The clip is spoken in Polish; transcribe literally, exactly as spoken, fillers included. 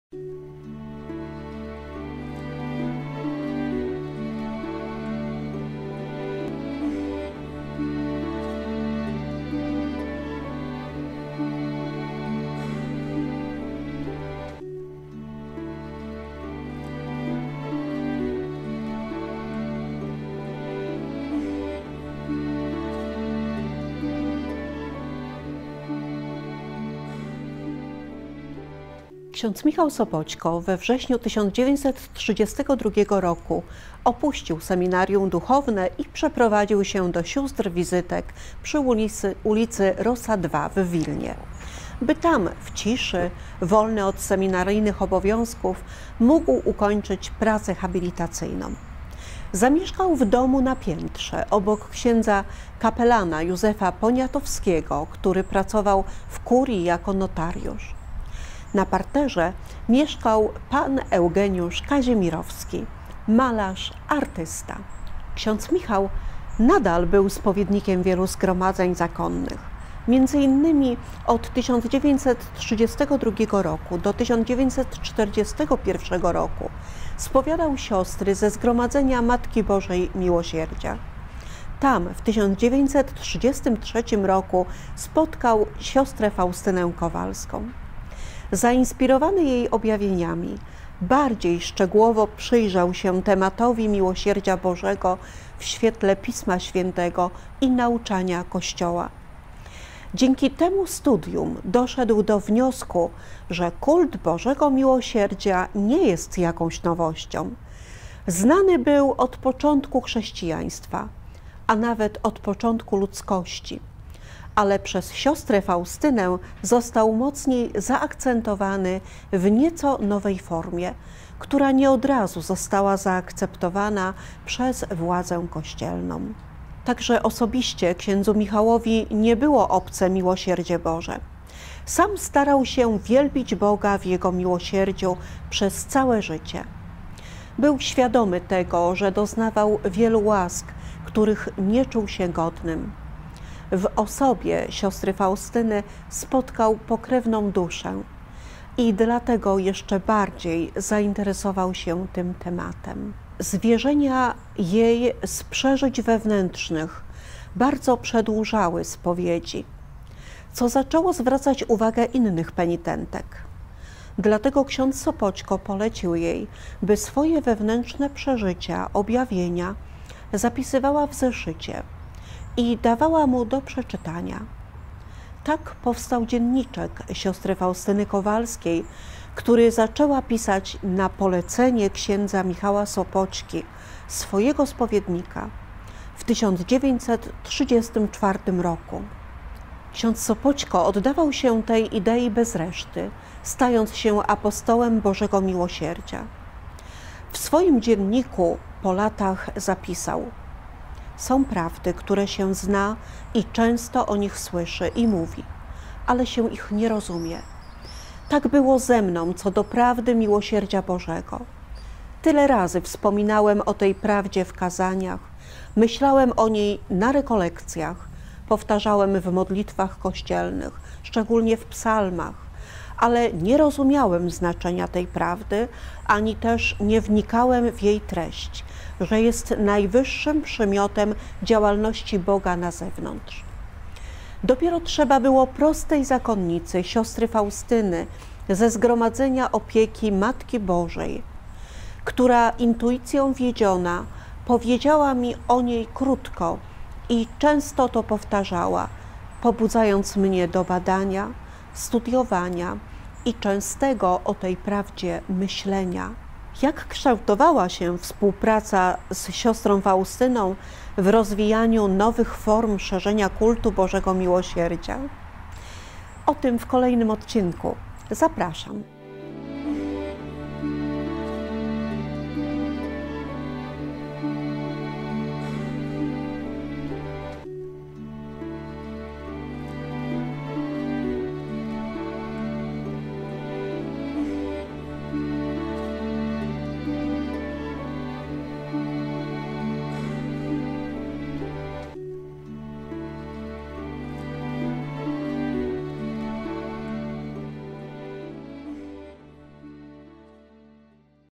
Ksiądz Michał Sopoćko we wrześniu tysiąc dziewięćset trzydziestego drugiego roku opuścił seminarium duchowne i przeprowadził się do sióstr wizytek przy ulicy, ulicy Rosa dwa w Wilnie, by tam w ciszy, wolny od seminaryjnych obowiązków, mógł ukończyć pracę habilitacyjną. Zamieszkał w domu na piętrze obok księdza kapelana Józefa Poniatowskiego, który pracował w kurii jako notariusz. Na parterze mieszkał pan Eugeniusz Kaziemirowski, malarz, artysta. Ksiądz Michał nadal był spowiednikiem wielu zgromadzeń zakonnych. Między innymi od tysiąc dziewięćset trzydziestego drugiego roku do tysiąc dziewięćset czterdziestego pierwszego roku spowiadał siostry ze Zgromadzenia Matki Bożej Miłosierdzia. Tam w tysiąc dziewięćset trzydziestym trzecim roku spotkał siostrę Faustynę Kowalską. Zainspirowany jej objawieniami, bardziej szczegółowo przyjrzał się tematowi miłosierdzia Bożego w świetle Pisma Świętego i nauczania Kościoła. Dzięki temu studium doszedł do wniosku, że kult Bożego Miłosierdzia nie jest jakąś nowością. Znany był od początku chrześcijaństwa, a nawet od początku ludzkości, ale przez siostrę Faustynę został mocniej zaakcentowany w nieco nowej formie, która nie od razu została zaakceptowana przez władzę kościelną. Także osobiście księdzu Michałowi nie było obce miłosierdzie Boże. Sam starał się wielbić Boga w Jego miłosierdziu przez całe życie. Był świadomy tego, że doznawał wielu łask, których nie czuł się godnym. W osobie siostry Faustyny spotkał pokrewną duszę i dlatego jeszcze bardziej zainteresował się tym tematem. Zwierzenia jej z przeżyć wewnętrznych bardzo przedłużały spowiedzi, co zaczęło zwracać uwagę innych penitentek. Dlatego ksiądz Sopoćko polecił jej, by swoje wewnętrzne przeżycia, objawienia zapisywała w zeszycie i dawała mu do przeczytania. Tak powstał dzienniczek siostry Faustyny Kowalskiej, który zaczęła pisać na polecenie księdza Michała Sopoćki, swojego spowiednika, w tysiąc dziewięćset trzydziestym czwartym roku. Ksiądz Sopoćko oddawał się tej idei bez reszty, stając się apostołem Bożego Miłosierdzia. W swoim dzienniku po latach zapisał: są prawdy, które się zna i często o nich słyszy i mówi, ale się ich nie rozumie. Tak było ze mną co do prawdy miłosierdzia Bożego. Tyle razy wspominałem o tej prawdzie w kazaniach, myślałem o niej na rekolekcjach, powtarzałem w modlitwach kościelnych, szczególnie w psalmach, ale nie rozumiałem znaczenia tej prawdy, ani też nie wnikałem w jej treść, że jest najwyższym przymiotem działalności Boga na zewnątrz. Dopiero trzeba było prostej zakonnicy, siostry Faustyny, ze Zgromadzenia Opieki Matki Bożej, która intuicją wiedziona powiedziała mi o niej krótko i często to powtarzała, pobudzając mnie do badania, studiowania i częstego o tej prawdzie myślenia. Jak kształtowała się współpraca z siostrą Faustyną w rozwijaniu nowych form szerzenia kultu Bożego Miłosierdzia? O tym w kolejnym odcinku. Zapraszam.